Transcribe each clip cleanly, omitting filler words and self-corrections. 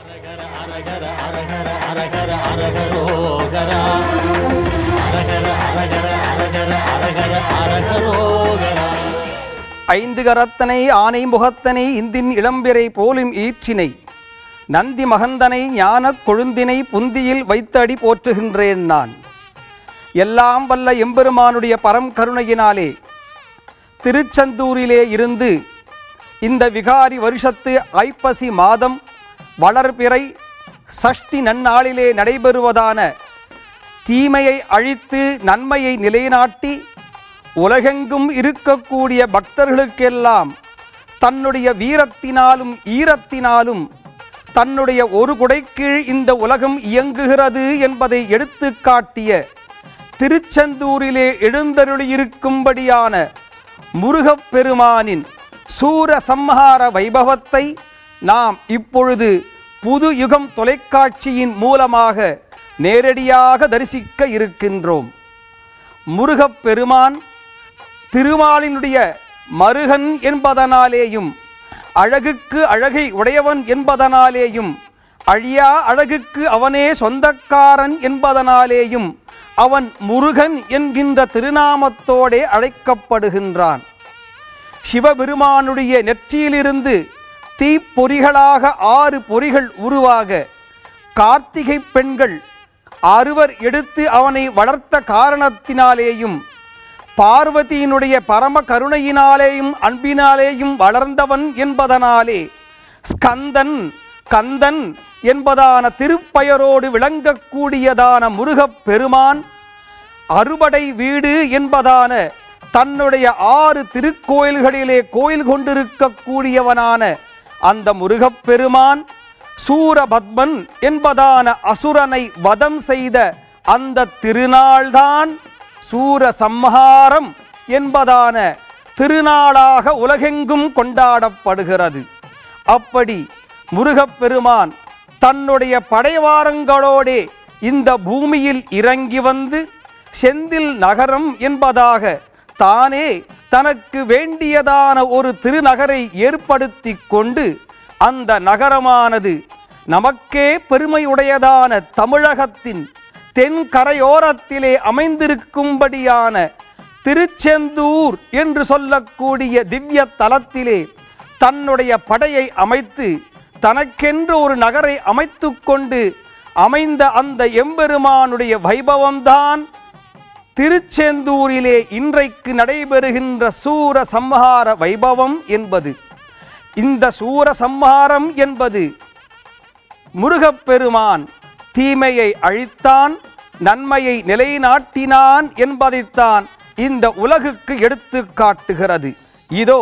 ஐந்து கரத்தனை ஆனை முகத்தனை இந்தின் இளம்பிறை போலும் ஈற்றினை நந்தி மகந்தனை ஞானக் கொழுந்தினை புந்தியில் வைத்தடி போற்றுகின்றேன் நான். எல்லாம் வல்ல எம்பெருமானுடைய பரம் கருணையினாலே திருச்செந்தூரிலே இருந்து இந்த விகாரி வருஷத்து ஐப்பசி மாதம் வளர்பிறை சஷ்டி நன்னாளிலே நடைபெறுவதான தீமையை அழித்து நன்மையை நிலைநாட்டி உலகெங்கும் இருக்கக்கூடிய பக்தர்களுக்கெல்லாம் தன்னுடைய வீரத்தினாலும் ஈரத்தினாலும் தன்னுடைய ஒரு குடைக்கீழ் இந்த உலகம் இயங்குகிறது என்பதை எடுத்து காட்டிய திருச்செந்தூரிலே எழுந்தருளியிருக்கும்படியான முருகப்பெருமானின் சூர சம்ஹார வைபவத்தை நாம் இப்பொழுது புது யுகம் தொலைக்காட்சியின் மூலமாக நேரடியாக தரிசிக்க இருக்கின்றோம். முருகப்பெருமான் திருமாலினுடைய மருகன் என்பதனாலேயும் அழகுக்கு அழகை உடையவன் என்பதனாலேயும் அழியா அழகுக்கு அவனே சொந்தக்காரன் என்பதனாலேயும் அவன் முருகன் என்கின்ற திருநாமத்தோடே அழைக்கப்படுகின்றான். சிவபெருமானுடைய நெற்றியிலிருந்து தீப்பொறிகளாக 6 பொறிகள் உருவாக கார்த்திகை பெண்கள் 6 எடுத்து அவனை வளர்த்த காரணத்தினாலேயும் பார்வதியினுடைய பரம கருணையினாலேயும் அன்பினாலேயும் வளர்ந்தவன் என்பதனாலே ஸ்கந்தன் கந்தன் என்பதான திருப்பெயரோடு விளங்கக்கூடியதான முருகப்பெருமான் அறுபடை வீடு என்பதான தன்னுடைய 6 திருக்கோயில்களிலே கோயில் கொண்டிருக்கக்கூடியவனான அந்த முருகப்பெருமான் சூரபத்மன் என்பதான அசுரனை வதம் செய்த அந்த திருநாள்தான் சூர சம்ஹாரம் என்பதான திருநாளாக உலகெங்கும் கொண்டாடப்படுகிறது. அப்படி முருகப்பெருமான் தன்னுடைய படைவாரங்களோடே இந்த பூமியில் இறங்கி வந்து செந்தில் நகரம் என்பதாக தானே தனக்கு வேண்டியதான ஒரு திருநகரை ஏற்படுத்தி கொண்டு அந்த நகரமானது நமக்கே பெருமையுடையதான தமிழகத்தின் தென்கரையோரத்திலே அமைந்திருக்கும்படியான திருச்செந்தூர் என்று சொல்லக்கூடிய திவ்ய தலத்திலே தன்னுடைய படையை அமைத்து தனக்கென்று ஒரு நகரை அமைத்து கொண்டு அமைந்த அந்த எம்பெருமானுடைய வைபவம்தான் திருச்செந்தூரிலே இன்றைக்கு நடைபெறுகின்ற சூர சம்ஹார வைபவம் என்பது. இந்த சூர சம்ஹாரம் என்பது முருகப்பெருமான் தீமையை அழித்தான், நன்மையை நிலைநாட்டினான் என்பதைத்தான் இந்த உலகுக்கு எடுத்து காட்டுகிறது. இதோ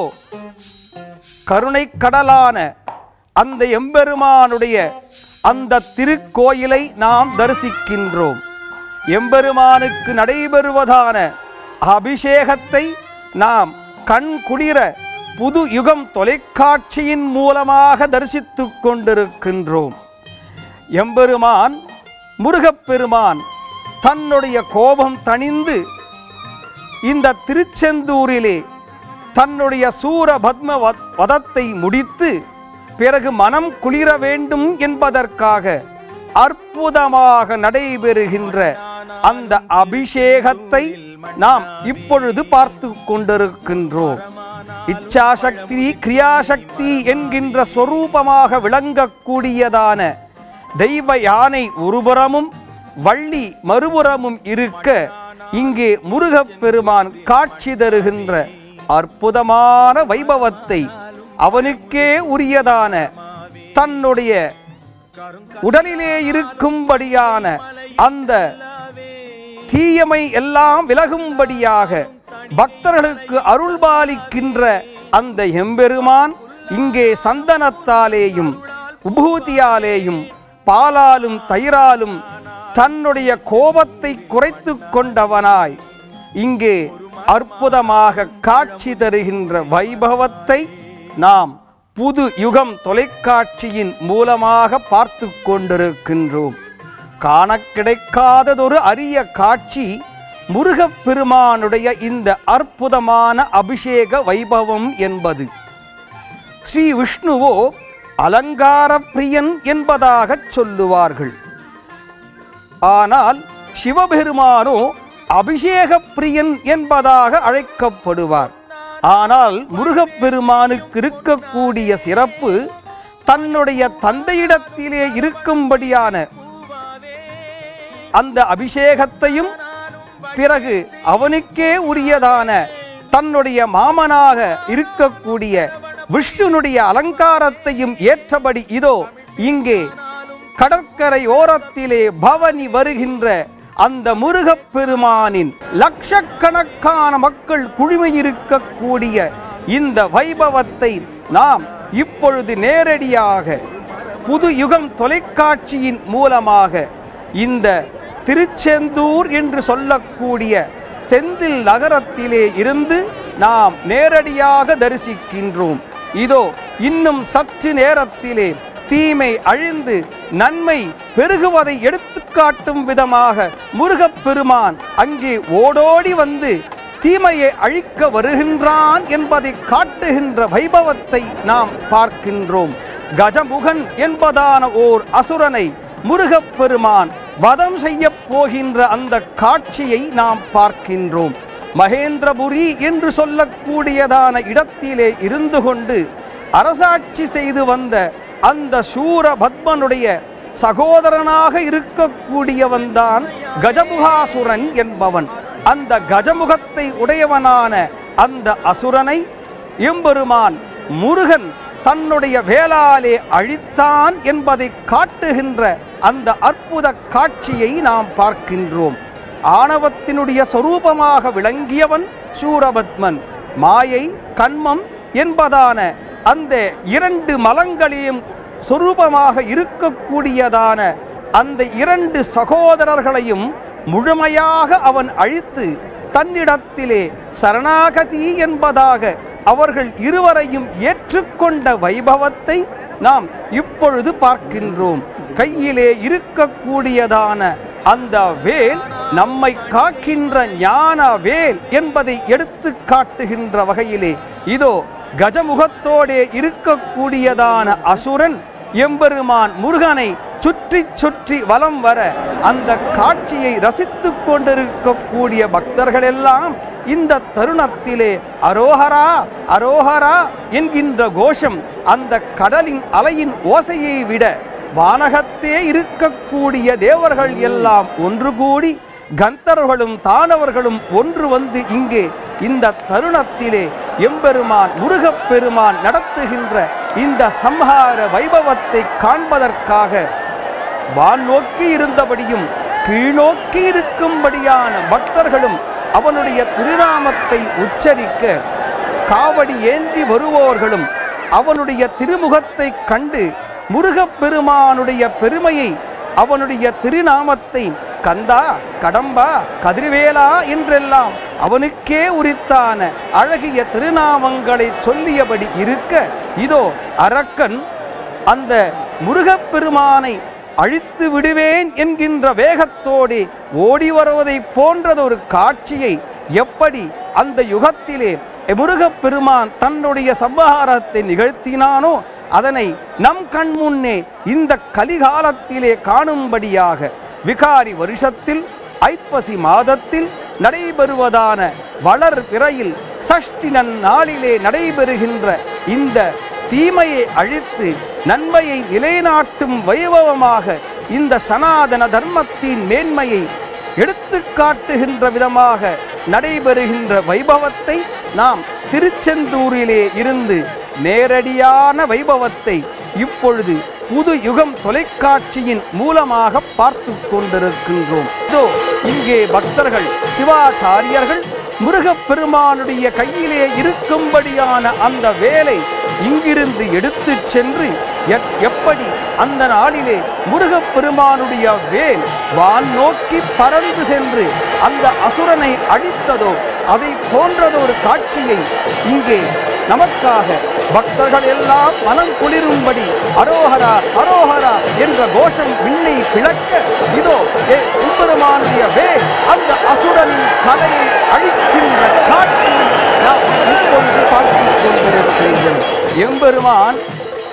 கருணை கடலான அந்த எம்பெருமானுடைய அந்த திருக்கோயிலை நாம் தரிசிக்கின்றோம். எம்பெருமானுக்கு நடைபெறுவதான அபிஷேகத்தை நாம் கண் குளிர புது யுகம் தொலைக்காட்சியின் மூலமாக தரிசித்து கொண்டிருக்கின்றோம். எம்பெருமான் முருகப்பெருமான் தன்னுடைய கோபம் தணிந்து இந்த திருச்செந்தூரிலே தன்னுடைய சூரபத்ம வதத்தை முடித்து பிறகு மனம் குளிர வேண்டும் என்பதற்காக அற்புதமாக நடைபெறுகின்ற அந்த அபிஷேகத்தை நாம் இப்பொழுது பார்த்து கொண்டிருக்கின்றோம். இச்சாசக்தி கிரியாசக்தி என்கின்ற ஸ்வரூபமாக விளங்கக்கூடியதான தெய்வ யானை ஒருபுறமும் வள்ளி மறுபுறமும் இருக்க இங்கே முருகப்பெருமான் காட்சி தருகின்ற அற்புதமான வைபவத்தை அவனுக்கே உரியதான தன்னுடைய உடலிலே இருக்கும்படியான அந்த தீயமை எல்லாம் விலகும்படியாக பக்தர்களுக்கு அருள்பாலிக்கின்ற அந்த எம்பெருமான் இங்கே சந்தனத்தாலேயும் உபூதியாலேயும் பாலாலும் தயிராலும் தன்னுடைய கோபத்தை குறைத்து கொண்டவனாய் இங்கே அற்புதமாக காட்சி தருகின்ற வைபவத்தை நாம் புது யுகம் தொலைக்காட்சியின் மூலமாக பார்த்து கொண்டிருக்கின்றோம். காண கிடைக்காததொரு அரிய காட்சி முருகப்பெருமானுடைய இந்த அற்புதமான அபிஷேக வைபவம் என்பது. ஸ்ரீ விஷ்ணுவோ அலங்கார பிரியன் என்பதாகச் சொல்லுவார்கள். ஆனால் சிவபெருமானோ அபிஷேக பிரியன் என்பதாக அழைக்கப்படுவார். ஆனால் முருகப்பெருமானுக்கு இருக்கக்கூடிய சிறப்பு தன்னுடைய தந்தையிடத்திலே இருக்கும்படியான அந்த அபிஷேகத்தையும் பிறகு அவனுக்கே உரியதான தன்னுடைய மாமனாக இருக்கக்கூடிய விஷ்ணுனுடைய அலங்காரத்தையும் ஏற்றபடி இதோ இங்கே கடற்கரை ஓரத்திலே பவனி வருகின்ற அந்த முருகப்பெருமானின் லட்சக்கணக்கான மக்கள் குழுமையிருக்கக்கூடிய இந்த வைபவத்தை நாம் இப்பொழுது நேரடியாக புது யுகம் தொலைக்காட்சியின் மூலமாக இந்த திருச்செந்தூர் என்று சொல்லக்கூடிய செந்தில் நகரத்திலே இருந்து நாம் நேரடியாக தரிசிக்கின்றோம். இதோ இன்னும் சற்று நேரத்திலே தீமை அழிந்து நன்மை பெருகுவதை எடுத்துக்காட்டும் விதமாக முருகப்பெருமான் அங்கே ஓடோடி வந்து தீமையை அழிக்க வருகின்றான் என்பதை காட்டுகின்ற வைபவத்தை நாம் பார்க்கின்றோம். கஜமுகன் என்பதான ஓர் அசுரனை முருகப்பெருமான் வதம் செய்ய போகின்ற அந்த காட்சியை நாம் பார்க்கின்றோம். மகேந்திரபுரி என்று சொல்லக்கூடியதான இடத்திலே இருந்து கொண்டு அரசாட்சி செய்து வந்த அந்த சூரபத்மனுடைய சகோதரனாக இருக்கக்கூடியவன்தான் கஜமுகாசுரன் என்பவன். அந்த கஜமுகத்தை உடையவனான அந்த அசுரனை எம்பெருமான் முருகன் தன்னுடைய வேளாலே அழித்தான் என்பதை காட்டுகின்ற அந்த அற்புத காட்சியை நாம் பார்க்கின்றோம். ஆணவத்தினுடைய சொரூபமாக விளங்கியவன் சூரபத்மன். மாயை கண்மம் என்பதான அந்த இரண்டு மலங்களையும் சொரூபமாக இருக்கக்கூடியதான அந்த இரண்டு சகோதரர்களையும் முழுமையாக அவன் அழித்து தன்னிடத்திலே சரணாகதி என்பதாக அவர்கள் இருவரையும் ஏற்றுக்கொண்ட வைபவத்தை நாம் இப்பொழுது பார்க்கின்றோம். கையிலே இருக்கக்கூடியதான அந்த வேல் நம்மை காக்கின்ற ஞான வேல் என்பதை எடுத்து காட்டுகின்ற வகையிலே இதோ கஜமுகத்தோடே இருக்கக்கூடியதான அசுரன் எம்பெருமான் முருகனை சுற்றி சுற்றி வலம் வர அந்த காட்சியை ரசித்து கொண்டிருக்கக்கூடிய பக்தர்கள் எல்லாம் இந்த தருணத்திலே அரோஹரா அரோஹரா என்கின்ற கோஷம் அந்த கடலின் அலையின் ஓசையை விட வானகத்தே இருக்கக்கூடிய தேவர்கள் எல்லாம் ஒன்று கூடி கந்தர்களும் தானவர்களும் ஒன்று வந்து இங்கே இந்த தருணத்திலே எம்பெருமான் முருகப்பெருமான் நடத்துகின்ற இந்த சம்ஹார வைபவத்தை காண்பதற்காக வானோக்கி இருந்தபடியும் கீழ்நோக்கி இருக்கும்படியான பக்தர்களும் அவனுடைய திருநாமத்தை உச்சரிக்க காவடி ஏந்தி வருவோர்களும் அவனுடைய திருமுகத்தை கண்டு முருகப்பெருமானுடைய பெருமையை அவனுடைய திருநாமத்தை கந்தா கடம்பா கதிர்வேலா என்றெல்லாம் அவனுக்கே உரித்தான அழகிய திருநாமங்களை சொல்லியபடி இருக்க இதோ அரக்கன் அந்த முருகப்பெருமானை அழித்து விடுவேன் என்கின்ற வேகத்தோடு ஓடி வருவதை போன்றதொரு காட்சியை எப்படி அந்த யுகத்திலே முருகப்பெருமான் தன்னுடைய சம்ஹாரத்தை நிகழ்த்தினானோ அதனை நம் கண் முன்னே இந்த கலிகாலத்திலே காணும்படியாக விகாரி வருஷத்தில் ஐப்பசி மாதத்தில் நடைபெறுவதான வளர் பிறையில் சஷ்டி நன்னாளிலே நடைபெறுகின்ற இந்த தீமையை அழித்து நன்மையை நிலைநாட்டும் வைபவமாக இந்த சனாதன தர்மத்தின் மேன்மையை எடுத்து காட்டுகின்ற விதமாக நடைபெறுகின்ற வைபவத்தை நாம் திருச்செந்தூரிலே இருந்து நேரடியான வைபவத்தை இப்பொழுது புது யுகம் தொலைக்காட்சியின் மூலமாக பார்த்து கொண்டிருக்கின்றோம். இதோ இங்கே பக்தர்கள் சிவாச்சாரியர்கள் முருகப்பெருமானுடைய கையிலே இருக்கும்படியான அந்த வேலை இங்கிருந்து எடுத்து சென்று எப்படி அந்த நாளிலே முருகப்பெருமானுடைய வேல் வான் நோக்கி பறந்து சென்று அந்த அசுரனை அழித்ததோ அதை போன்றதொரு காட்சியை இங்கே நமக்காக பக்தர்கள் எல்லாம் மனம் குளிரும்படி அரோஹரா அரோஹரா என்ற கோஷம் விண்ணை பிளக்க இதோ எம்பெருமானுடைய வேல் அந்த அசுரனின் தலையை அழிக்கின்ற காட்சியை நாம் இப்பொழுது பார்த்து கொண்டிருக்கின்றோம். எம்பெருமான்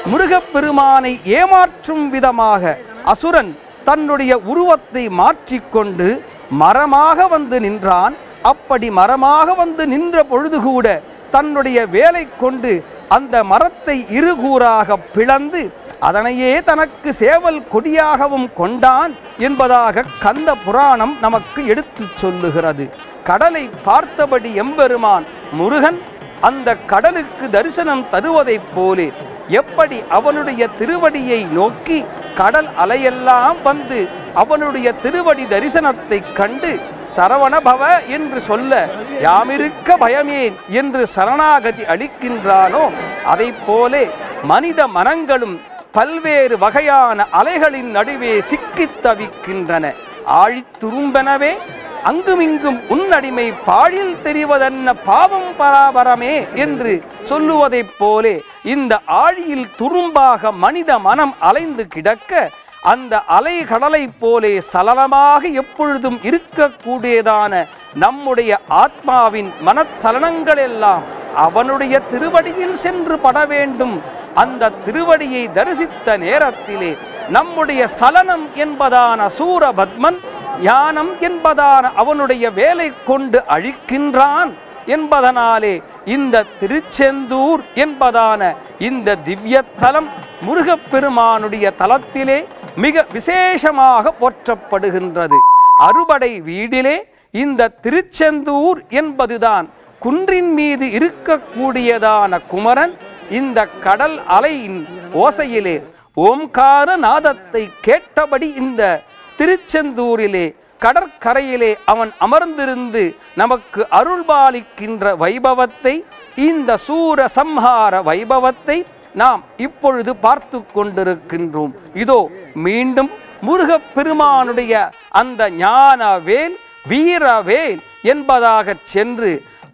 முருகப்பெருமானை ஏமாற்றும் விதமாக அசுரன் தன்னுடைய உருவத்தை மாற்றிக்கொண்டு மரமாக வந்து நின்றான். அப்படி மரமாக வந்து நின்ற பொழுது கூட தன்னுடைய வேலை கொண்டு அந்த மரத்தை இருகூறாக பிளந்து அதனையே தனக்கு சேவல் கொடியாகவும் கொண்டான் என்பதாக கந்த புராணம் நமக்கு எடுத்து சொல்லுகிறது. கடலை பார்த்தபடி எம்பெருமான் முருகன் அந்த கடலுக்கு தரிசனம் தருவதைப் போலே எப்படி அவனுடைய திருவடியை நோக்கி கடல் அலையெல்லாம் வந்து அவனுடைய திருவடி தரிசனத்தை கண்டு சரவணபவ என்று சொல்ல யாமிருக்க பயமேன் என்று சரணாகதி அளிக்கின்றானோ அதை போலே மனித மனங்களும் பல்வேறு வகையான அலைகளின் நடுவே சிக்கித் தவிக்கின்றன. ஆழித்துரும்பெனவே அங்குமிங்கும் உன்னடிமை பாழில் தெரிவதென்ன பாவம் பராபரமே என்று சொல்லுவதைப் போலே இந்த ஆழியில் துரும்பாக மனித மனம் அலைந்து கிடக்க அந்த அலை கடலைப் போலே சலனமாக எப்பொழுதும் இருக்கக்கூடியதான நம்முடைய ஆத்மாவின் மனச்சலனங்கள் எல்லாம் அவனுடைய திருவடியில் சென்று பட வேண்டும். அந்த திருவடியை தரிசித்த நேரத்திலே நம்முடைய சலனம் என்பதான சூரபத்மன் ஞானம் என்பதான அவனுடைய வேலை கொண்டு அழிக்கின்றான் என்பதனாலே இந்த திருச்செந்தூர் என்பதான இந்த திவ்யத்தலம் முருகப்பெருமானுடைய தலத்திலே மிக விசேஷமாக போற்றப்படுகின்றது. அறுபடை வீடிலே இந்த திருச்செந்தூர் என்பதுதான் குன்றின் மீது இருக்கக்கூடியதான குமரன் இந்த கடல் அலையின் ஓசையிலே ஓம்கார நாதத்தை கேட்டபடி இந்த திருச்செந்தூரிலே கடற்கரையிலே அவன் அமர்ந்திருந்து நமக்கு அருள்பாலிக்கின்ற வைபவத்தை, இந்த சூர சம்ஹார வைபவத்தை நாம் இப்பொழுது பார்த்து கொண்டிருக்கின்றோம். இதோ மீண்டும் முருகப்பெருமானுடைய அந்த ஞானவேல் வீரவேல் என்பதாக சென்று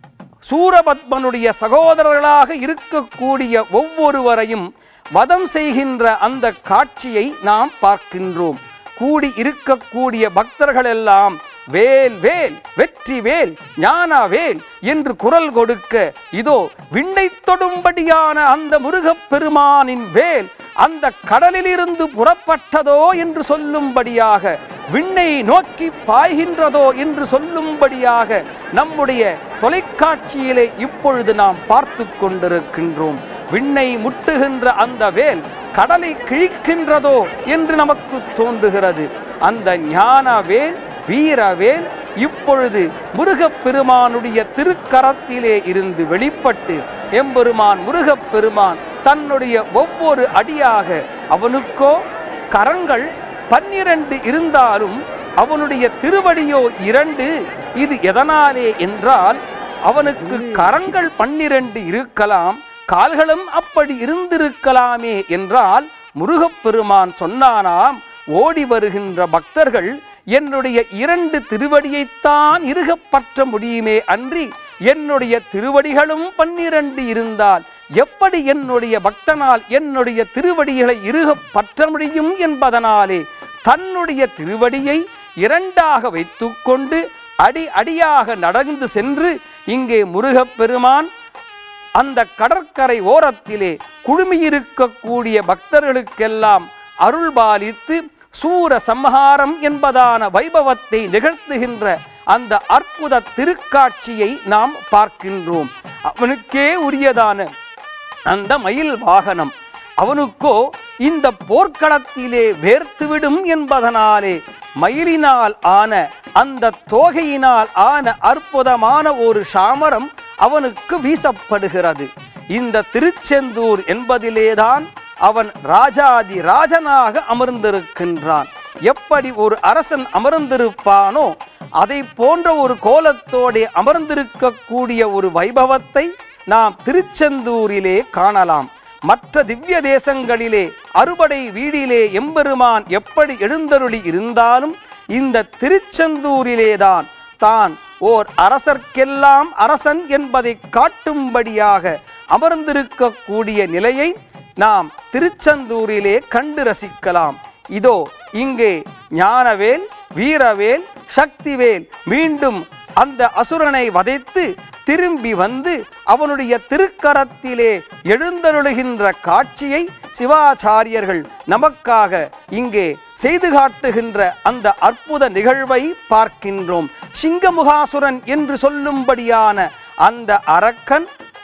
சூரபத்மனுடைய சகோதரர்களாக இருக்கக்கூடிய ஒவ்வொருவரையும் வதம் செய்கின்ற அந்த காட்சியை நாம் பார்க்கின்றோம். கூடி இருக்கக்கூடிய பக்தர்கள் எல்லாம் வேல் வேல் வெற்றி வேல் ஞானவேல் என்று குரல் கொடுக்க இதோ விண்ணை தொடும்படியான அந்த முருகப்பெருமானின் வேல் அந்த கடலிலிருந்து புறப்பட்டதோ என்று சொல்லும்படியாக, விண்ணை நோக்கி பாய்கின்றதோ என்று சொல்லும்படியாக நம்முடைய தொலைக்காட்சியிலே இப்பொழுது நாம் பார்த்து கொண்டிருக்கின்றோம். விண்ணை முட்டுகின்ற அந்த வேல் கடலை கிழிக்கின்றதோ என்று நமக்கு தோன்றுகிறது. அந்த ஞானவேல் வீரவேல் இப்பொழுது முருகப்பெருமானுடைய திருக்கரத்திலே இருந்து வெளிப்பட்டு எம்பெருமான் முருகப்பெருமான் தன்னுடைய ஒவ்வொரு அடியாக, அவனுக்கோ கரங்கள் 12 இருந்தாலும் அவனுடைய திருவடியோ 2. இது எதனாலே என்றால் அவனுக்கு கரங்கள் 12 இருக்கலாம், கால்களும் அப்படி இருந்திருக்கலாமே என்றால் முருகப்பெருமான் சொன்னானாம், ஓடி வருகின்ற பக்தர்கள் என்னுடைய 2 திருவடியைத்தான் இருகப்பற்ற முடியுமே அன்றி என்னுடைய திருவடிகளும் 12 இருந்தால் எப்படி என்னுடைய பக்தனால் என்னுடைய திருவடிகளை இருகப்பற்ற முடியும் என்பதனாலே தன்னுடைய திருவடியை 2ஆக வைத்துக்கொண்டு அடி அடியாக நடந்து சென்று இங்கே முருகப்பெருமான் அந்த கடற்கரை ஓரத்திலே குழுமியிருக்கக்கூடிய பக்தர்களுக்கெல்லாம் அருள்பாலித்து சூர சம்ஹாரம் என்பதான வைபவத்தை நிகழ்த்துகின்ற அந்த அற்புத திருக்காட்சியை நாம் பார்க்கின்றோம். அவனுக்கே உரியதான அந்த மயில் வாகனம் அவனுக்கோ இந்த போர்க்களத்திலே வேர்த்துவிடும் என்பதனாலே மயிலினால் ஆன அந்த தோகையினால் ஆன அற்புதமான ஒரு சாமரம் அவனுக்கு வீசப்படுகிறது. இந்த திருச்செந்தூர் என்பதிலேதான் அவன் ராஜாதி ராஜனாக அமர்ந்திருக்கின்றான். எப்படி ஒரு அரசன் அமர்ந்திருப்பானோ அதை போன்ற ஒரு கோலத்தோடு அமர்ந்திருக்கக்கூடிய ஒரு வைபவத்தை நாம் திருச்செந்தூரிலே காணலாம். மற்ற திவ்ய தேசங்களிலே அறுபடை வீடிலே எம்பெருமான் எப்படி எழுந்தருளி இருந்தாலும் இந்த திருச்செந்தூரிலேதான் தான் ஓர் அரசர்க்கெல்லாம் அரசன் என்பதை காட்டும்படியாக அமர்ந்திருக்கக்கூடிய நிலையை நாம் திருச்செந்தூரிலே கண்டு ரசிக்கலாம். இதோ இங்கே ஞானவேல் வீரவேல் சக்திவேல் மீண்டும் அந்த அசுரனை வதைத்து திரும்பி வந்து அவனுடைய திருக்கரத்திலே எழுந்தருளுகின்ற காட்சியை சிவாச்சாரியர்கள் நமக்காக இங்கே செய்து காட்டுகின்ற அந்த அற்புத நிகழ்வை பார்க்கின்றோம். சிங்கமுகாசுரன் என்று சொல்லும்படியான அந்த அரக்கன்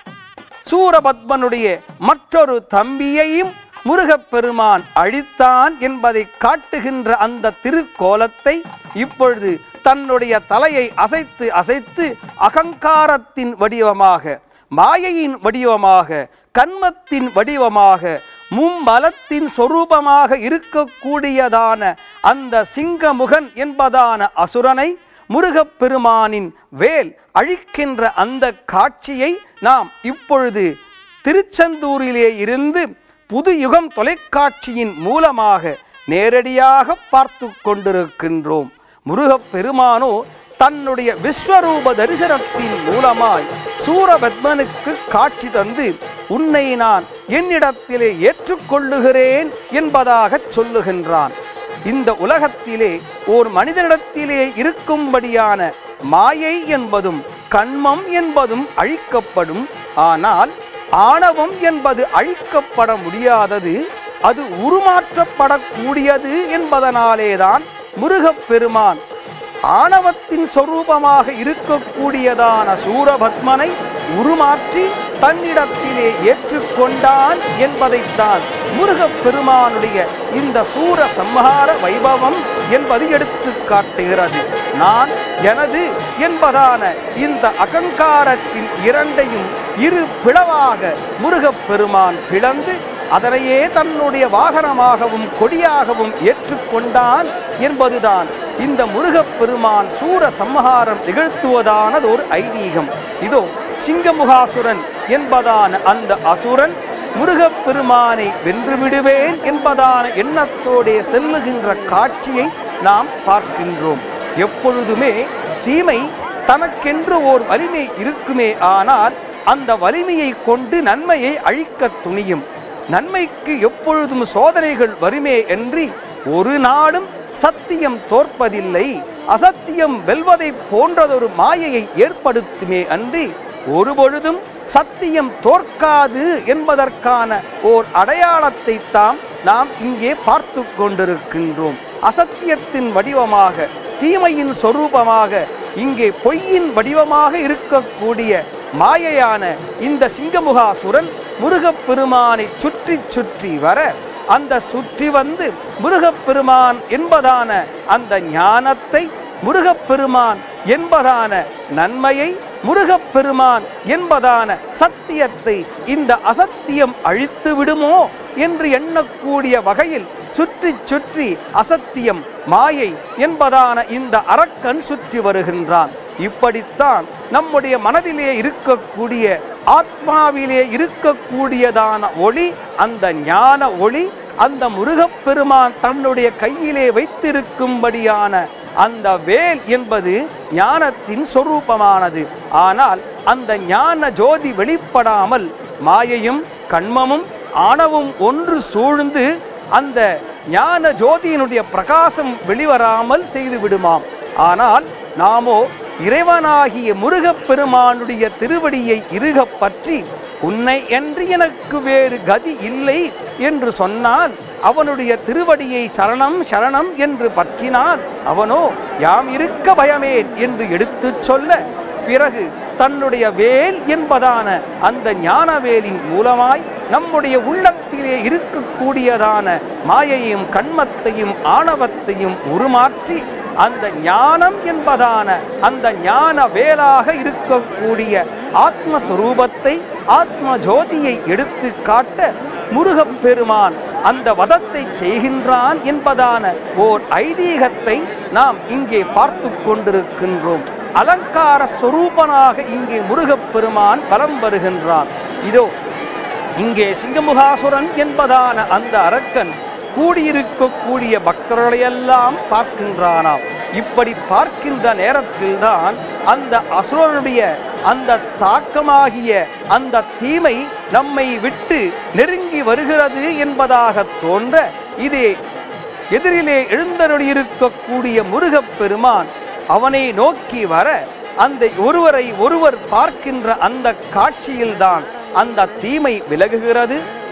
சூரபத்மனுடைய மற்றொரு தம்பியையும் முருகப்பெருமான் அழித்தான் என்பதை காட்டுகின்ற அந்த திருக்கோலத்தை இப்பொழுது தன்னுடைய தலையை அசைத்து அசைத்து அகங்காரத்தின் வடிவமாக, மாயையின் வடிவமாக, கன்மத்தின் வடிவமாக, மும்மலத்தின் சொரூபமாக இருக்கக்கூடியதான அந்த சிங்கமுகன் என்பதான அசுரனை முருகப்பெருமானின் வேல் அழிக்கின்ற அந்த காட்சியை நாம் இப்பொழுது திருச்செந்தூரிலே இருந்து புது யுகம் தொலைக்காட்சியின் மூலமாக நேரடியாக பார்த்து கொண்டிருக்கின்றோம். முருகப்பெருமானோ தன்னுடைய விஸ்வரூப தரிசனத்தின் மூலமாய் சூரபத்மனுக்கு காட்சி தந்து உன்னை நான் என்னிடத்திலே ஏற்றுக்கொள்ளுகிறேன் என்பதாக சொல்லுகின்றான். இந்த உலகத்திலே ஓர் மனிதனிடத்திலே இருக்கும்படியான மாயை என்பதும் கண்மம் என்பதும் அழிக்கப்படும். ஆனால் ஆணவம் என்பது அழிக்கப்பட முடியாதது, அது உருமாற்றப்படக்கூடியது என்பதனாலேதான் முருகப்பெருமான் ஆணவத்தின் சொரூபமாக இருக்கக்கூடியதான சூரபத்மனை உருமாற்றி தன்னிடத்திலே ஏற்றுக்கொண்டான் என்பதைத்தான் முருகப்பெருமானுடைய இந்த சூர சம்ஹார வைபவம் என்பது எடுத்து காட்டுகிறது. நான் எனது என்பதான இந்த அகங்காரத்தின் இரண்டையும் இரு பிளவாக முருகப்பெருமான் பிளந்து அதனையே தன்னுடைய வாகனமாகவும் கொடியாகவும் ஏற்றுக்கொண்டான் என்பதுதான் இந்த முருகப்பெருமான் சூர சம்ஹாரம் நிகழ்த்துவதானது ஒரு ஐதீகம். இதோ சிங்கமுகாசுரன் என்பதான அந்த அசுரன் முருகப்பெருமானை வென்றுவிடுவேன் என்பதான எண்ணத்தோடே செல்லுகின்ற காட்சியை நாம் பார்க்கின்றோம். எப்பொழுதுமே தீமை தனக்கென்று ஓர் வலிமை இருக்குமே, ஆனால் அந்த வலிமையை கொண்டு நன்மையை அழிக்க துணியும். நன்மைக்கு எப்பொழுதும் சோதனைகள் வருமே என்று ஒரு நாளும் சத்தியம் தோற்பதில்லை. அசத்தியம் வெல்வதை போன்றதொரு மாயையை ஏற்படுத்துமே அன்றி ஒருபொழுதும் சத்தியம் தோற்காது என்பதற்கான ஓர் அடையாளத்தை நாம் இங்கே பார்த்து கொண்டிருக்கின்றோம். அசத்தியத்தின் வடிவமாக, தீமையின் சொரூபமாக, இங்கே பொய்யின் வடிவமாக இருக்கக்கூடிய மாயையான இந்த சிங்கமுகாசுரன் முருகப்பெருமானை சுற்றி சுற்றி வர, அந்த சுற்றி வந்து முருகப்பெருமான் என்பதான அந்த ஞானத்தை, முருகப்பெருமான் என்பதான நன்மையை, முருகப்பெருமான் என்பதான சத்தியத்தை இந்த அசத்தியம் அழித்து விடுமோ என்று எண்ணக்கூடிய வகையில் சுற்றி சுற்றி அசத்தியம், மாயை என்பதான இந்த அரக்கன் சுற்றி வருகின்றான். இப்படித்தான் நம்முடைய மனதிலே இருக்கக்கூடிய, ஆத்மாவிலே இருக்கக்கூடியதான ஒளி, அந்த ஞான ஒளி, அந்த முருகப்பெருமான் தன்னுடைய கையிலே வைத்திருக்கும்படியான அந்த வேல் என்பது ஞானத்தின் சொரூபமானது. ஆனால் அந்த ஞான ஜோதி வெளிப்படாமல் மாயையும் கண்மமும் ஆணவும் ஒன்று சூழ்ந்து அந்த ஞான ஜோதியினுடைய பிரகாசம் வெளிவராமல் செய்து விடுமாம். ஆனால் நாமோ இறைவனாகிய முருகப்பெருமானுடைய திருவடியை இறுக பற்றி உன்னை என்று எனக்கு வேறு கதி இல்லை என்று சொன்னால், அவனுடைய திருவடியை சரணம் சரணம் என்று பற்றினால், அவனோ யாம் இருக்க பயமேன் என்று எடுத்து சொல்ல, பிறகு தன்னுடைய வேல் என்பதான அந்த ஞானவேலின் மூலமாய் நம்முடைய உள்ளத்திலே இருக்கக்கூடியதான மாயையும் கண்மத்தையும் ஆணவத்தையும் உருமாற்றி அந்த ஞானம் என்பதான அந்த ஞான வேலாக இருக்கக்கூடிய ஆத்மஸ்வரூபத்தை, ஆத்ம ஜோதியை எடுத்து காட்ட முருகப்பெருமான் அந்த வதத்தை செய்கின்றான் என்பதான ஓர் ஐதீகத்தை நாம் இங்கே பார்த்து கொண்டிருக்கின்றோம். அலங்கார சொரூபனாக இங்கே முருகப்பெருமான் வலம் வருகின்றான். இதோ இங்கே சிங்கமுகாசுரன் என்பதான அந்த அரக்கன் கூடியிருக்கக்கூடிய பக்தர்களையெல்லாம் பார்க்கின்றானாம். இப்படி பார்க்கின்ற நேரத்தில்தான் அந்த அசுரனுடைய அந்த தாக்கமாகிய அந்த தீமை நம்மை விட்டு நெருங்கி வருகிறது என்பதாக தோன்ற, இதே எதிரிலே எழுந்தருளியிருக்கக்கூடிய முருகப்பெருமான் அவனை நோக்கி வர, அந்த ஒருவரை ஒருவர் பார்க்கின்ற அந்த காட்சியில்தான் அந்த தீமை விலகுகிறது.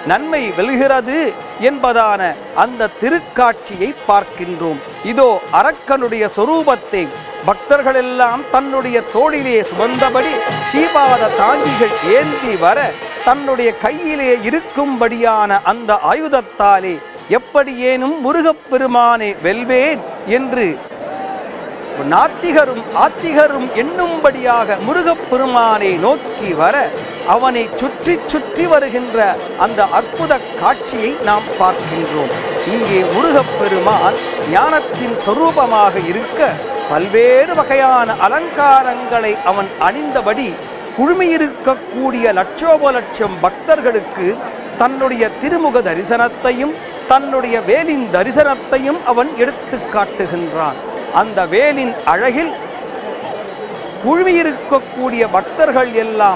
நன்மை வெல்கிறது என்பதான அந்த திருக்காட்சியை பார்க்கின்றோம். இதோ அரக்கனுடைய சொரூபத்தை பக்தர்கள் எல்லாம் தன்னுடைய தோளிலே சுமந்தபடி ஸ்ரீபாத தாங்கிகள் ஏந்தி வர தன்னுடைய கையிலே இருக்கும்படியான அந்த ஆயுதத்தாலே எப்படியேனும் முருகப்பெருமானை வெல்வேன் என்று நாத்திகரும் ஆத்திகரும் எண்ணும்படியாக முருகப்பெருமானை நோக்கி வர அவனை சுற்றி சுற்றி வருகின்ற அந்த அற்புத காட்சியை நாம் பார்க்கின்றோம். இங்கே முருகப்பெருமான் ஞானத்தின் சொரூபமாக இருக்க பல்வேறு வகையான அலங்காரங்களை அவன் அணிந்தபடி குழுமியிருக்கக்கூடிய லட்சோப லட்சம் பக்தர்களுக்கு தன்னுடைய திருமுக தரிசனத்தையும் தன்னுடைய வேலின் தரிசனத்தையும் அவன் எடுத்து காட்டுகின்றான். அந்த வேலின் அழகில் குழுமியிருக்கக்கூடிய பக்தர்கள் எல்லாம்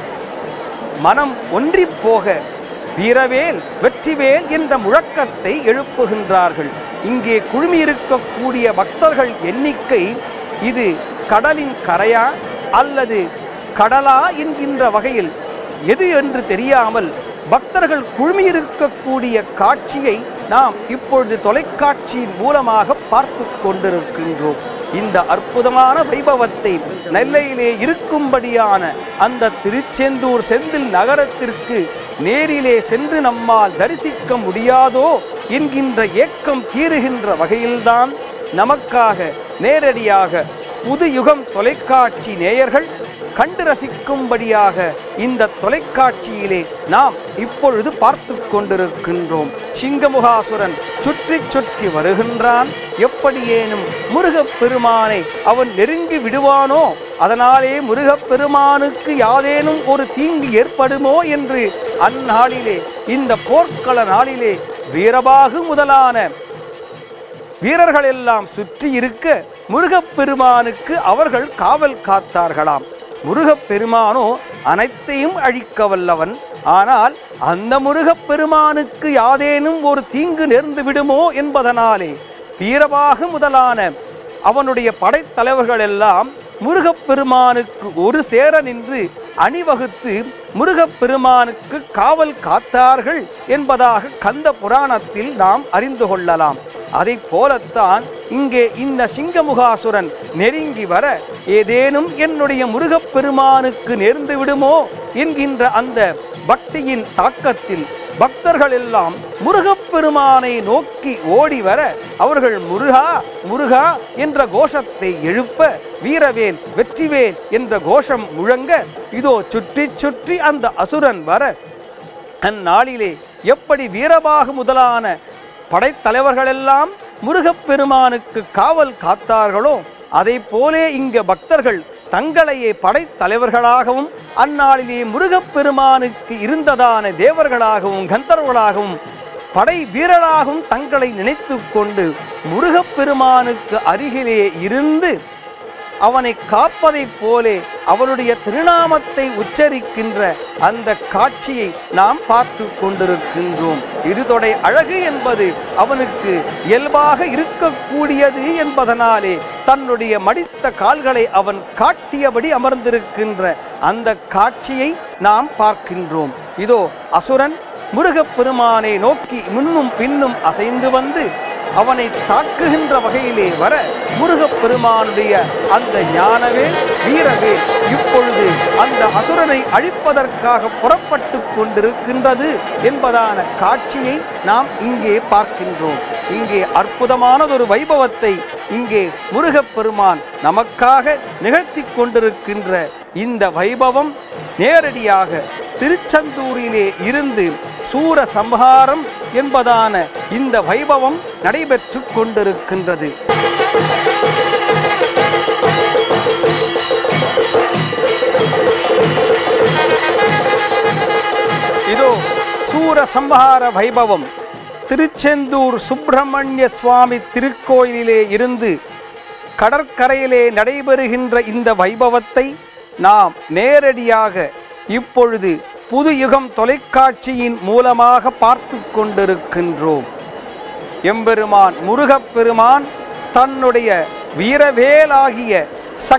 மனம் ஒன்றி போக வீரவேல் வெற்றிவேல் என்ற முழக்கத்தை எழுப்புகின்றார்கள். இங்கே குழுமியிருக்கக்கூடிய பக்தர்கள் எண்ணிக்கை இது கடலின் கரையா அல்லது கடலா என்கின்ற வகையில் எது என்று தெரியாமல் பக்தர்கள் குழுமியிருக்கக்கூடிய காட்சியை நாம் இப்பொழுது தொலைக்காட்சியின் மூலமாக பார்த்து கொண்டிருக்கின்றோம். இந்த அற்புதமான வைபவத்தை நெல்லையிலே இருக்கும்படியான அந்த திருச்செந்தூர் செந்தில் நகரத்திற்கு நேரிலே சென்று நம்மால் தரிசிக்க முடியாதோ என்கின்ற ஏக்கம் தீருகின்ற வகையில்தான் நமக்காக நேரடியாக புது யுகம் தொலைக்காட்சி நேயர்கள் கண்டு ரசிக்கும்படியாக இந்த தொலைக்காட்சியிலே நாம் இப்பொழுது பார்த்து கொண்டிருக்கின்றோம். சிங்கமுகாசுரன் சுற்றி சுற்றி வருகின்றான். எப்படியேனும் முருகப்பெருமானை அவன் நெருங்கி விடுவானோ, அதனாலே முருகப்பெருமானுக்கு யாதேனும் ஒரு தீங்கு ஏற்படுமோ என்று அந்நாளிலே இந்த போர்க்கள நாளிலே வீரபாகு முதலான வீரர்கள் எல்லாம் சுற்றி இருக்க முருகப்பெருமானுக்கு அவர்கள் காவல் காத்தார்களாம். முருகப்பெருமானோ அனைத்தையும் அழிக்க வல்லவன். ஆனால் அந்த முருகப்பெருமானுக்கு யாதேனும் ஒரு தீங்கு நேர்ந்து விடுமோ என்பதனாலே வீரபாகு முதலான அவனுடைய படைத்தலைவர்கள் எல்லாம் முருகப்பெருமானுக்கு ஒரு சேர நின்று அணிவகுத்து முருகப்பெருமானுக்கு காவல் காத்தார்கள் என்பதாக கந்த புராணத்தில் நாம் அறிந்து கொள்ளலாம். அதை போலத்தான் இங்கே இந்த சிங்கமுகாசுரன் நெருங்கி வர ஏதேனும் என்னுடைய முருகப்பெருமானுக்கு நேர்ந்து விடுமோ என்கின்ற அந்த பக்தியின் தாக்கத்தில் பக்தர்கள் எல்லாம் முருகப்பெருமானை நோக்கி ஓடி வர அவர்கள் முருகா முருகா என்ற கோஷத்தை எழுப்ப வீரவேல் வெற்றிவேல் என்ற கோஷம் முழங்க இதோ சுற்றி சுற்றி அந்த அசுரன் வர அந்நாளிலே எப்படி வீரபாகு முதலான படைத்தலைவர்களெல்லாம் முருகப்பெருமானுக்கு காவல் காத்தார்களோ அதை போலே இங்க பக்தர்கள் தங்களையே படைத்தலைவர்களாகவும் அந்நாளிலே முருகப்பெருமானுக்கு இருந்ததான தேவர்களாகவும் கந்தர்வர்களாகவும் படை வீரராகவும் தங்களை நினைத்து கொண்டு முருகப்பெருமானுக்கு அருகிலே இருந்து அவனை காப்பதைப் போலே அவனுடைய திருநாமத்தை உச்சரிக்கின்ற அந்த காட்சியை நாம் பார்த்து கொண்டிருக்கின்றோம். இருதொடை அழகு என்பது அவனுக்கு இயல்பாக இருக்கக்கூடியது என்பதனாலே தன்னுடைய மடித்த கால்களை அவன் காட்டியபடி அமர்ந்திருக்கின்ற அந்த காட்சியை நாம் பார்க்கின்றோம். இதோ அசுரன் முருகப்பெருமானை நோக்கி முன்னும் பின்னும் அசைந்து வந்து அவனை தாக்குகின்ற வகையிலே வர முருகப்பெருமானுடைய அந்த ஞானவேல் வீரவேல் இப்பொழுது அந்த அசுரனை அழிப்பதற்காக புறப்பட்டு கொண்டிருக்கின்றது என்பதான காட்சியை நாம் இங்கே பார்க்கின்றோம். இங்கே அற்புதமானதொரு வைபவத்தை இங்கே முருகப்பெருமான் நமக்காக நிகழ்த்தி கொண்டிருக்கின்ற இந்த வைபவம் நேரடியாக திருச்செந்தூரிலே இருந்து சூர சம்ஹாரம் என்பதான இந்த வைபவம் நடைபெற்று கொண்டிருக்கின்றது. இதோ சூர சம்ஹார வைபவம் திருச்செந்தூர் சுப்பிரமணிய சுவாமி திருக்கோயிலிலே இருந்து கடற்கரையிலே நடைபெறுகின்ற இந்த வைபவத்தை நாம் நேரடியாக இப்பொழுது புது யுகம் தொலைக்காட்சியின் மூலமாக பார்த்து கொண்டிருக்கின்றோம். எம்பெருமான் முருகப்பெருமான் தன்னுடைய வீரவேலாகிய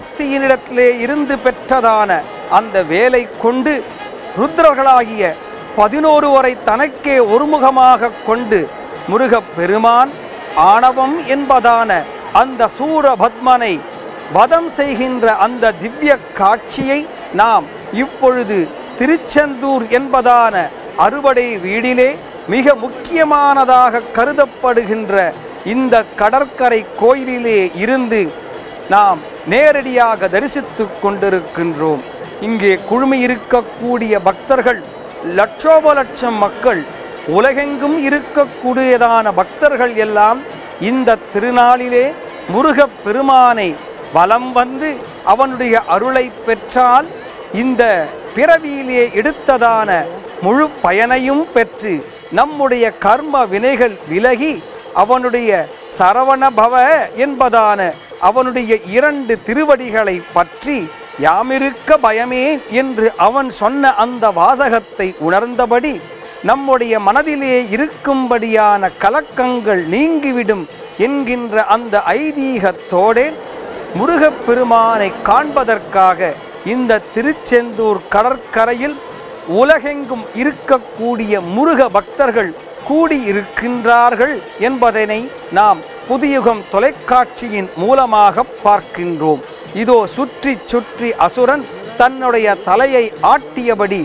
சக்தியினிடத்திலே இருந்து பெற்றதான அந்த வேலை கொண்டு ருத்ரர்களாகிய 11 வரை தனக்கே ஒருமுகமாக கொண்டு முருகப்பெருமான் ஆணவம் என்பதான அந்த சூரபத்மனை வதம் செய்கின்ற அந்த திவ்ய காட்சியை நாம் இப்பொழுது திருச்செந்தூர் என்பதான அறுபடை வீடிலே மிக முக்கியமானதாக கருதப்படுகின்ற இந்த கடற்கரை கோயிலிலே இருந்து நாம் நேரடியாக தரிசித்து கொண்டிருக்கின்றோம். இங்கே குழுமியிருக்கக்கூடிய பக்தர்கள் லட்சோப லட்சம் மக்கள், உலகெங்கும் இருக்கக்கூடியதான பக்தர்கள் எல்லாம் இந்த திருநாளிலே முருகப் பெருமானை வலம் வந்து அவனுடைய அருளை பெற்றால் இந்த பிறவியிலே எடுத்ததான முழு பயனையும் பெற்று நம்முடைய கர்ம வினைகள் விலகி அவனுடைய சரவணபவ என்பதான அவனுடைய 2 திருவடிகளை பற்றி யாமிருக்க பயமே என்று அவன் சொன்ன அந்த வாசகத்தை உணர்ந்தபடி நம்முடைய மனதிலே இருக்கும்படியான கலக்கங்கள் நீங்கிவிடும் என்கின்ற அந்த ஐதீகத்தோடே முருகப்பெருமானை காண்பதற்காக இந்த திருச்செந்தூர் கடற்கரையில் உலகெங்கும் இருக்கக்கூடிய முருக பக்தர்கள் கூடியிருக்கின்றார்கள் என்பதனை நாம் புதியுகம் தொலைக்காட்சியின் மூலமாக பார்க்கின்றோம். இதோ சுற்றி சுற்றி அசுரன் தன்னுடைய தலையை ஆட்டியபடி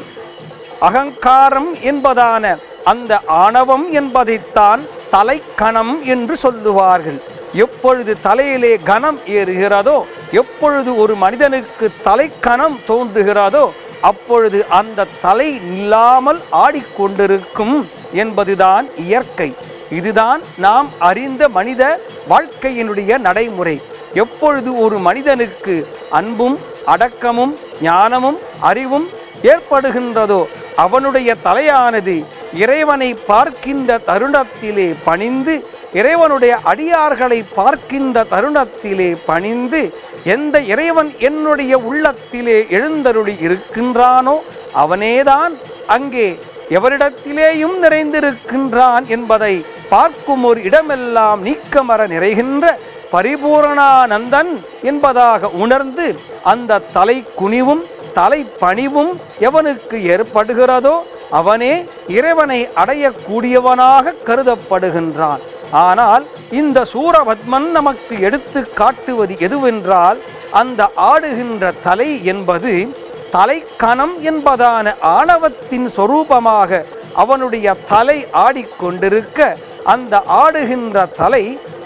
அகங்காரம் என்பதான அந்த ஆணவம் என்பதைத்தான் தலைக்கணம் என்று சொல்லுவார்கள். எப்பொழுது தலையிலே கணம் ஏறுகிறதோ, எப்பொழுது ஒரு மனிதனுக்கு தலைக்கணம் தோன்றுகிறதோ அப்பொழுது அந்த தலை நில்லாமல் ஆடிக்கொண்டிருக்கும் என்பதுதான் இயற்கை. இதுதான் நாம் அறிந்த மனித வாழ்க்கையினுடைய நடைமுறை. எப்பொழுது ஒரு மனிதனுக்கு அன்பும் அடக்கமும் ஞானமும் அறிவும் ஏற்படுகின்றதோ அவனுடைய தலையானது இறைவனை பார்க்கின்ற தருணத்திலே பணிந்து, இறைவனுடைய அடியார்களை பார்க்கின்ற தருணத்திலே பணிந்து, எந்த இறைவன் என்னுடைய உள்ளத்திலே எழுந்தருளி இருக்கின்றானோ அவனேதான் அங்கே எவரிடத்திலேயும் நிறைந்திருக்கின்றான் என்பதை பார்க்கும் ஒரு இடமெல்லாம் நீக்கமர நிறைகின்ற பரிபூரணானந்தன் என்பதாக உணர்ந்து அந்த தலை குனிவும் தலை பணிவும் எவனுக்கு ஏற்படுகிறதோ அவனே இறைவனை அடையக்கூடியவனாக கருதப்படுகின்றான். ஆனால் இந்த சூரபத்மன் நமக்கு எடுத்து காட்டுவது எதுவென்றால், அந்த ஆடுகின்ற தலை என்பது தலைக்கணம் என்பதான ஆணவத்தின் சொரூபமாக அவனுடைய தலை ஆடிக்கொண்டிருக்க, அந்த ஆடுகின்ற தலை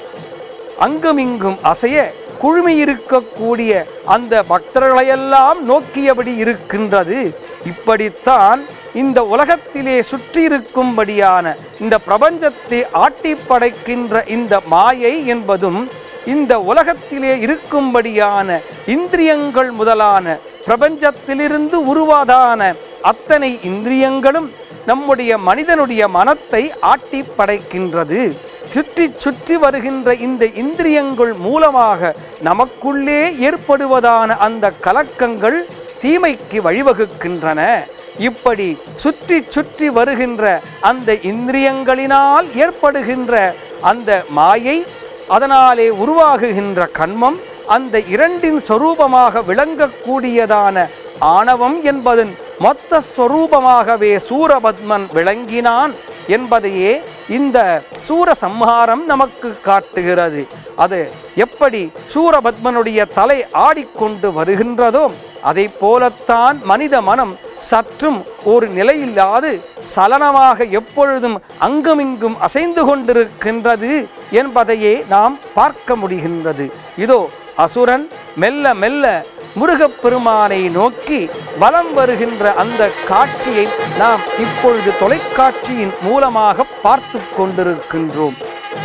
அங்குமிங்கும் அசைய குழுமியிருக்கக்கூடிய அந்த பக்தர்களையெல்லாம் நோக்கியபடி இருக்கின்றது. இப்படித்தான் இந்த உலகத்திலே சுற்றியிருக்கும்படியான இந்த பிரபஞ்சத்தை ஆட்டி படைக்கின்ற இந்த மாயை என்பதும், இந்த உலகத்திலே இருக்கும்படியான இந்திரியங்கள் முதலான பிரபஞ்சத்திலிருந்து உருவாதான அத்தனை இந்திரியங்களும் நம்முடைய மனிதனுடைய மனத்தை ஆட்டி படைக்கின்றது. சுற்றி சுற்றி வருகின்ற இந்த இந்திரியங்கள் மூலமாக நமக்குள்ளே ஏற்படுவதான அந்த கலக்கங்கள் தீமைக்கு வழிவகுக்கின்றன. இப்படி சுற்றி சுற்றி வருகின்ற அந்த இந்திரியங்களினால் ஏற்படுகின்ற அந்த மாயை, அதனாலே உருவாகுகின்ற கண்மம், அந்த இரண்டின் சொரூபமாக விளங்கக்கூடியதான ஆணவம் என்பதன் மொத்த ஸ்வரூபமாகவே சூரபத்மன் விளங்கினான் என்பதையே இந்த சூரசம்ஹாரம் நமக்கு காட்டுகிறது. அது எப்படி சூரபத்மனுடைய தலை ஆடிக்கொண்டு வருகின்றதோ அதை போலத்தான் மனித மனம் சற்றும் ஒரு நிலையில்லாது சலனமாக எப்பொழுதும் அங்குமிங்கும் அசைந்து கொண்டிருக்கின்றது என்பதையே நாம் பார்க்க முடிகின்றது. இதோ அசுரன் மெல்ல மெல்ல முருகப்பெருமானை நோக்கி வலம் வருகின்ற அந்த காட்சியை நாம் இப்பொழுது தொலைக்காட்சியின் மூலமாக பார்த்து கொண்டிருக்கின்றோம்.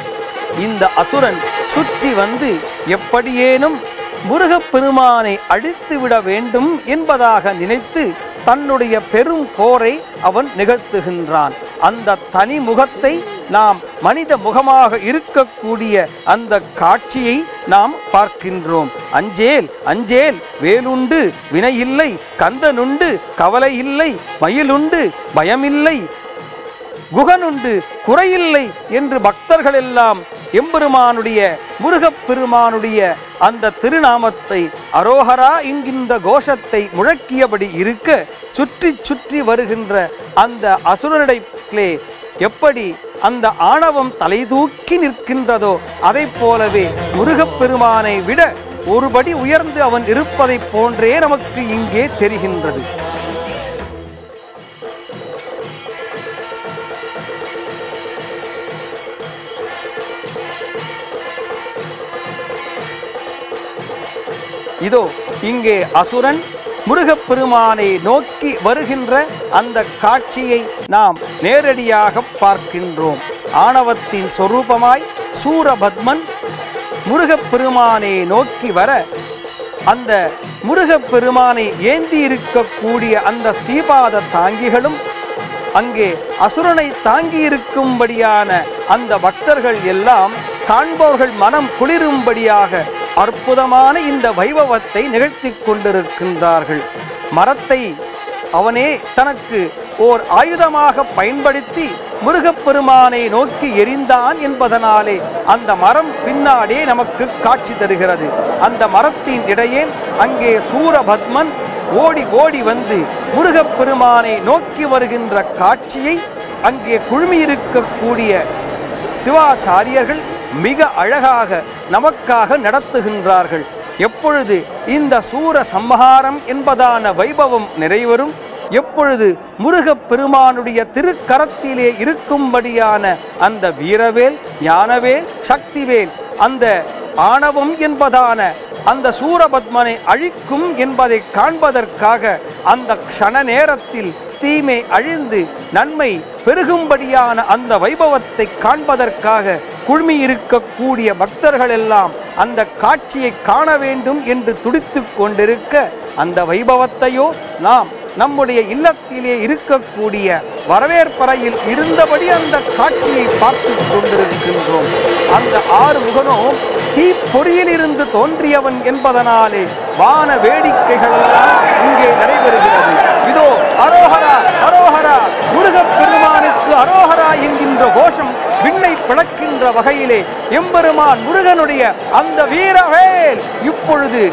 இந்த அசுரன் சுற்றி வந்து எப்படியேனும் முருகப்பெருமானை அழித்துவிட வேண்டும் என்பதாக நினைத்து தன்னுடைய பெரும் போரை அவன் நிகழ்த்துகின்றான். அந்த தனி முகத்தை நாம் மனித முகமாக இருக்கக்கூடிய அந்த காட்சியை நாம் பார்க்கின்றோம். அஞ்சேல் அஞ்சேல் வேலுண்டு வினையில்லை, கந்தனுண்டு கவலை இல்லை, மயிலுண்டு பயமில்லை, குகனுண்டு குறையில்லை என்று பக்தர்கள் எல்லாம் எம்பெருமானுடைய முருகப்பெருமானுடைய அந்த திருநாமத்தை அரோஹரா என்கின்ற கோஷத்தை முழக்கியபடி இருக்க சுற்றி சுற்றி வருகின்ற அந்த அசுரரிடத்திலே எப்படி அந்த ஆணவம் தலை தூக்கி நிற்கின்றதோ அதை போலவே முருகப்பெருமானை விட ஒருபடி உயர்ந்து அவன் இருப்பதைப் போன்றே நமக்கு இங்கே தெரிகின்றது. இதோ இங்கே அசுரன் முருகப்பெருமானை நோக்கி வருகின்ற அந்த காட்சியை நாம் நேரடியாக பார்க்கின்றோம். ஆணவத்தின் சொரூபமாய் சூரபத்மன் முருகப்பெருமானை நோக்கி வர அந்த முருகப்பெருமானை ஏந்தி இருக்கக்கூடிய அந்த ஸ்ரீபாத தாங்கிகளும் அங்கே அசுரனை தாங்கி இருக்கும்படியான அந்த பக்தர்கள் எல்லாம் காண்பவர்கள் மனம் குளிரும்படியாக அற்புதமான இந்த வைபவத்தை நிகழ்த்தி கொண்டிருக்கின்றார்கள். மரத்தை அவனே தனக்கு ஓர் ஆயுதமாக பயன்படுத்தி முருகப்பெருமானை நோக்கி எரிந்தான் என்பதனாலே அந்த மரம் பின்னாடே நமக்கு காட்சி தருகிறது. அந்த மரத்தின் இடையே அங்கே சூரபத்மன் ஓடி ஓடி வந்து முருகப்பெருமானை நோக்கி வருகின்ற காட்சியை அங்கே குழுமியிருக்கக்கூடிய சிவாச்சாரியர்கள் மிக அழகாக நமக்காக நடத்துகின்றார்கள். எப்பொழுது இந்த சூர சம்ஹாரம் என்பதான வைபவம் நிறைவரும், எப்பொழுது முருகப்பெருமானுடைய திருக்கரத்திலே இருக்கும்படியான அந்த வீரவேல், ஞானவேல், சக்திவேல் அந்த ஆணவம் என்பதான அந்த சூரபத்மனை அழிக்கும் என்பதை காண்பதற்காக அந்த க்ஷண நேரத்தில் தீமை அழிந்து நன்மை பெருகும்படியான அந்த வைபவத்தை காண்பதற்காக குழுமியிருக்கக்கூடிய பக்தர்கள் எல்லாம் அந்த காட்சியை காண வேண்டும் என்று துடித்து கொண்டிருக்க அந்த வைபவத்தையோ நாம் நம்முடைய இல்லத்திலே இருக்கக்கூடிய வரவேற்பறையில் இருந்தபடி அந்த காட்சியை பார்த்து கொண்டிருக்கின்றோம். அந்த ஆறுமுகனோ தீப்பொறியிலிருந்து தோன்றியவன் என்பதனாலே வான வேடிக்கைகள் எல்லாம் இங்கே நடைபெறுகிறது. இதோ அரோஹரா அரோஹரா, முருகப்பெருமானுக்கு அரோஹரா என்கின்ற கோஷம் விண்ணை பிளக்கின்ற வகையிலே எம்பெருமான் முருகனுடைய அந்த வீரவேல் இப்பொழுது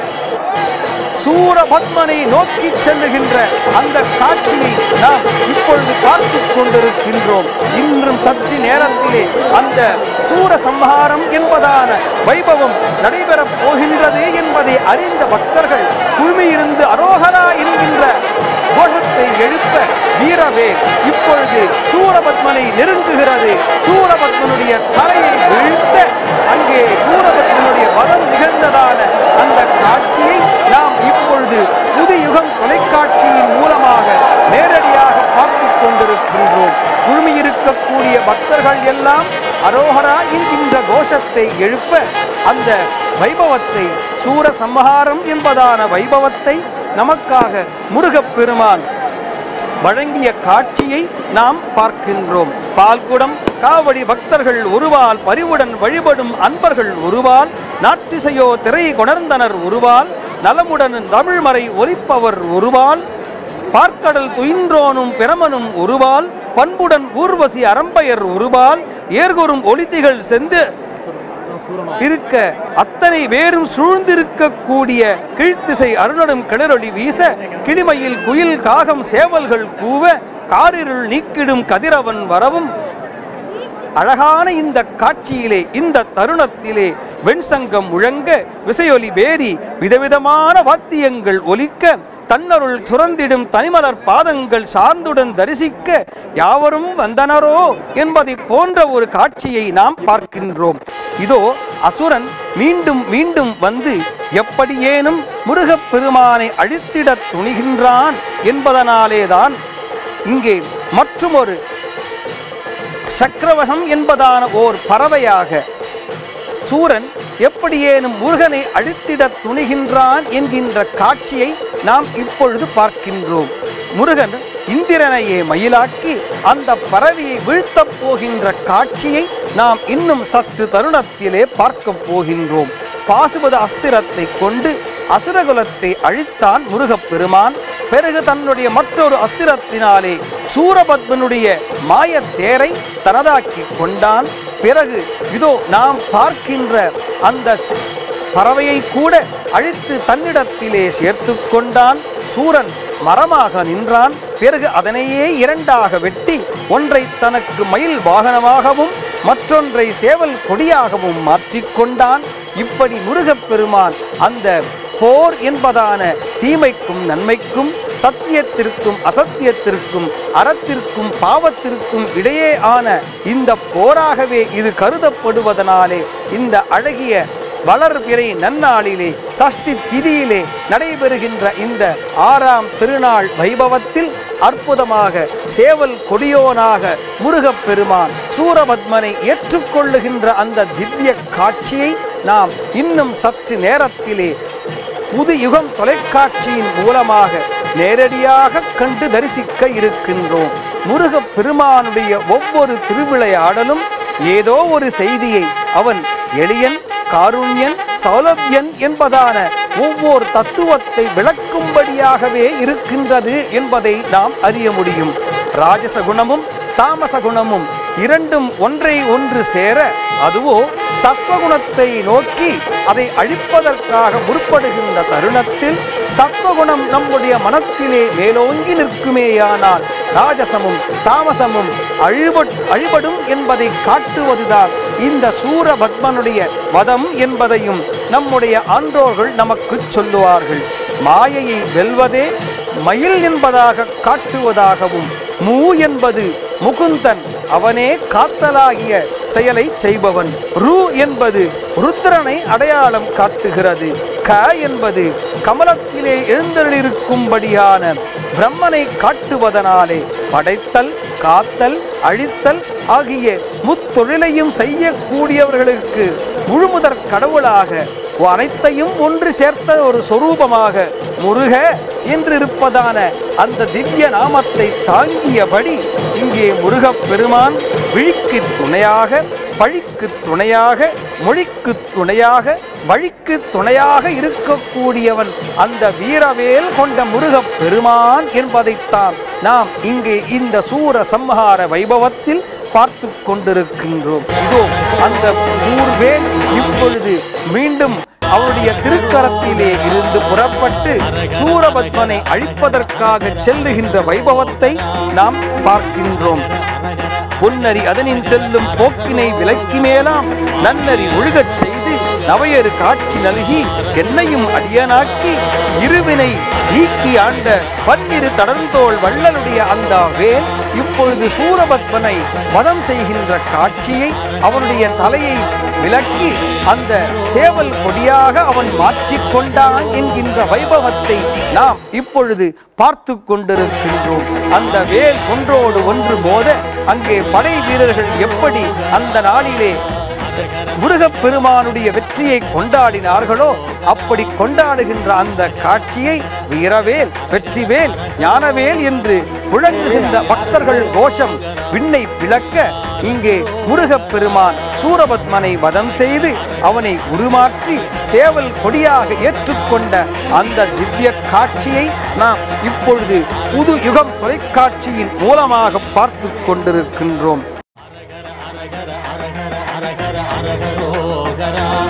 சூரபத்மனை நோக்கி செல்லுகின்ற அந்த காட்சியை நாம் இப்பொழுது பார்த்து கொண்டிருக்கின்றோம். இன்றும் சற்று நேரத்திலே அந்த சூர சம்ஹாரம் என்பதான வைபவம் நடைபெறப் போகின்றது என்பதை அறிந்த பக்தர்கள் குழுமியிருந்து அரோஹரா என்கின்ற கோஷத்தை எழுப்ப வீரவேல் இப்பொழுது சூரபத்மனை நெருங்குகிறது. சூரபத்மனுடைய தலையை வீழ்த்த அங்கே சூரபத்மனுடைய வதம் நிகழ்ந்ததான அந்த காட்சியை நாம் இப்பொழுது புதுயுகம் தொலைக்காட்சியின் மூலமாக நேரடியாக பார்த்து கொண்டிருக்கின்றோம். குழுமியிருக்கக்கூடிய பக்தர்கள் எல்லாம் அரோஹரா என்கின்ற கோஷத்தை எழுப்ப அந்த வைபவத்தை சூர சம்ஹாரம் என்பதான வைபவத்தை நமக்காக முருகப்பெருமான் வழங்கிய காட்சியை நாம் பார்க்கின்றோம். பால்குடம் காவடி பக்தர்கள் ஒருவால், பரிவுடன் வழிபடும் அன்பர்கள் ஒருவால், நாட்டிசையோ திரை கொணர்ந்தனர் ஒருவால், நலமுடன் தமிழ்மறை ஒலிப்பவர் ஒருவால், பார்க்கடல் துயின்றோனும் பிரமனும் ஒருவால், பண்புடன் ஊர்வசி அரம்பையர் ஒருவால், ஏர்கொரும் ஒளித்திகள் சென்று இருக்க அத்தனை பேரும் சூழ்ந்திருக்கக்கூடிய கீழ்த்திசை அருணடும் கிளறொளி வீச, கிளிமையில் குயில் காகம் சேவல்கள் கூவ, காரிருள் நீக்கிடும் கதிரவன் வரவும், அழகான இந்த காட்சியிலே இந்த தருணத்திலே வெண்சங்கம் முழங்க, விசையொலி பேரி விதவிதமான வாத்தியங்கள் ஒலிக்க, தன்னருள் சுரந்திடும் தனிமலர் பாதங்கள் சார்ந்துடன் தரிசிக்க யாவரும் வந்தனரோ என்பதை போன்ற ஒரு காட்சியை நாம் பார்க்கின்றோம். இதோ அசுரன் மீண்டும் மீண்டும் வந்து எப்படியேனும் முருகப்பெருமானை அழித்திட துணிகின்றான் என்பதனாலேதான் இங்கே மற்றுமொரு சக்கரவசம் என்பதான ஓர் பறவையாக சூரன் எப்படியேனும் முருகனை அழித்திட துணிகின்றான் என்கின்ற காட்சியை நாம் இப்பொழுது பார்க்கின்றோம். முருகன் இந்திரனையே மயிலாக்கி அந்த பறவையை வீழ்த்தப் போகின்ற காட்சியை நாம் இன்னும் சற்று தருணத்திலே பார்க்க போகின்றோம். பாசுபத அஸ்திரத்தை கொண்டு அசுரகுலத்தை அழித்தான் முருகப்பெருமான். பிறகு தன்னுடைய மற்றொரு அஸ்திரத்தினாலே சூரபத்மனுடைய மாயத்தேரை தனதாக்கி கொண்டான். பிறகு இதோ நாம் பார்க்கின்ற அந்த பறவையை கூட அழித்து தன்னிடத்திலே சேர்த்து கொண்டான். சூரன் மரமாக நின்றான். பிறகு அதனையே இரண்டாக வெட்டி ஒன்றை தனக்கு மயில் வாகனமாகவும் மற்றொன்றை சேவல் கொடியாகவும் மாற்றிக்கொண்டான். இப்படி முருகப்பெருமான் அந்த போர் என்பதான தீமைக்கும் நன்மைக்கும், சத்தியத்திற்கும் அசத்தியத்திற்கும், அறத்திற்கும் பாவத்திற்கும் இடையே ஆன இந்த போராகவே இது கருதப்படுவதனாலே இந்த அழகிய வளர்பிறை நன்னாளிலே சஷ்டி திதியிலே நடைபெறுகின்ற இந்த 6ஆம் திருநாள் வைபவத்தில் அற்புதமாக சேவல் கொடியோனாக முருகப்பெருமான் சூரபத்மனை ஏற்றுக்கொள்ளுகின்ற அந்த திவ்ய காட்சியை நாம் இன்னும் சற்று நேரத்திலே புது யுகம் தொலைக்காட்சியின் மூலமாக நேரடியாக கண்டு தரிசிக்க இருக்கின்றோம். முருகப்பெருமானுடைய ஒவ்வொரு திருவிளையாடலும் ஏதோ ஒரு செய்தியை அவன் எளியன், காருண்யன், சௌலபியன் என்பதான ஒவ்வொரு தத்துவத்தை விளக்கும்படியாகவே இருக்கின்றது என்பதை நாம் அறிய முடியும். ராஜச குணமும் தாமச குணமும் இரண்டும் ஒன்றை ஒன்று சேர, அதுவோ சத்வகுணத்தை நோக்கி அதை அழிப்பதற்காக முற்படுகின்ற தருணத்தில் சத்வகுணம் நம்முடைய மனத்திலே மேலோங்கி நிற்குமேயானால் ராஜசமும் தாமசமும் அழிபடும் என்பதை காட்டுவதுதான் இந்த சூரபத்மனுடைய வதம் என்பதையும் நம்முடைய ஆன்றோர்கள் நமக்கு சொல்லுவார்கள். மாயையை வெல்வதே மயில் என்பதாக காட்டுவதாகவும், மூ என்பது முகுந்தன், அவனே காத்தலாகிய செயலை செய்பவன். ரு என்பது ருத்ரனை அடையாளம் காட்டுகிறது. க என்பது கமலத்திலே எழுந்தருளிருக்கும்படியான பிரம்மனை காட்டுவதனாலே படைத்தல், காத்தல், அழித்தல் ஆகிய முத்தொழிலையும் செய்யக்கூடியவர்களுக்கு முழுமுதற் கடவுளாக அனைத்தையும் ஒன்று சேர்த்த ஒரு சொரூபமாக முருக என்றிருப்பதான அந்த திவ்ய நாமத்தை தாங்கியபடி இங்கே முருகப்பெருமான் விழிக்கு துணையாக, பழிக்கு துணையாக, மொழிக்கு துணையாக, வழிக்கு துணையாக இருக்கக்கூடியவன் அந்த வீரவேல் கொண்ட முருகப்பெருமான் என்பதைத்தான் நாம் இங்கே இந்த சூர சம்ஹார வைபவத்தில் பார்த்து கொண்டிருக்கின்றோம். இதோ அந்த ஊர்வேல் இப்பொழுது மீண்டும் அவருடைய திருக்கரத்திலே இருந்து புறப்பட்டு சூரபத்மனை அழிப்பதற்காக செல்லுகின்ற வைபவத்தை நாம் பார்க்கின்றோம். பொன்னரி அதனின் செல்லும் போக்கினை விலக்கி மேலாம் நன்னறி ஒழுகச் செய்து நவையறு காட்சி நல்கி என்னையும் அடியனாக்கி இருவினை நீக்கி ஆண்ட பன்னிரு தடர்ந்தோள் வள்ளலுடைய அந்த வேல் இப்பொழுது சூரபத்மனை வதம் செய்கின்ற காட்சியை, அவனுடைய தலையை விலக்கி அந்த சேவல் கொடியாக அவன் மாற்றிக்கொண்டான் என்கின்ற வைபவத்தை நாம் இப்பொழுது பார்த்து கொண்டிருக்கின்றோம். அந்த வேல் ஒன்றோடு ஒன்று மோத அங்கே படை வீரர்கள் எப்படி அந்த நாளிலே முருகப்பெருமானுடைய வெற்றியை கொண்டாடினார்களோ அப்படி கொண்டாடுகின்ற அந்த காட்சியை வீரவேல், வெற்றிவேல், ஞானவேல் என்று முழங்குகின்ற பக்தர்கள் கோஷம் விண்ணை பிளக்க இங்கே முருகப்பெருமான் சூரபத்மனை வதம் செய்து அவனை உருமாற்றி சேவல் கொடியாக ஏற்றுக்கொண்ட அந்த திவ்ய காட்சியை நாம் இப்பொழுது புது யுகம் தொலைக்காட்சியின் மூலமாக பார்த்து கொண்டிருக்கின்றோம்.